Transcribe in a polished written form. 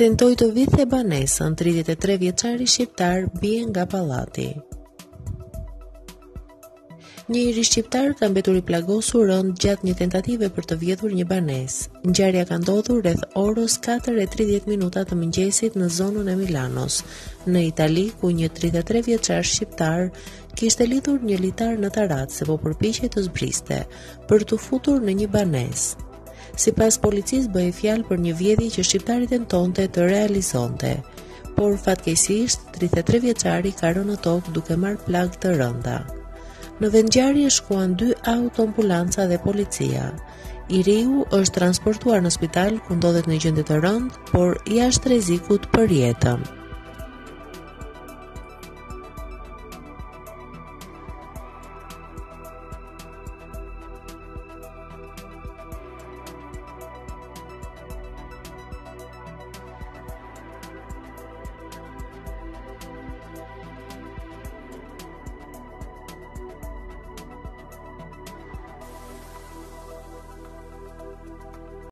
Tentoi të vidhte banesën, 33 vjeçari shqiptar bie nga pallati. Njëri shqiptar ka mbetur I plagosur rënd gjatë një tentative për të vjedhur një banesë. Ngjarja ka ndodhur rreth orës 4:30 të mëngjesit në zonën e Milanos, në Itali, ku një 33 vjeçar shqiptar kishte lidhur një litar në tarat se po përpiqej të zbriste për të futur në një banesë. Sipas policisë bëhej fjalë për një vjedhje që shqiptari tentonte të realizonte, por fatkeqësisht 33 vjeçari ka rënë në tokë duke marrë plagë të rënda. Në vendngjarje shkuan 2 autoambulanca dhe policia. I riu është transportuar në spital ku ndodhet në gjendje të rëndë, por jashtë rrezikut për jetën.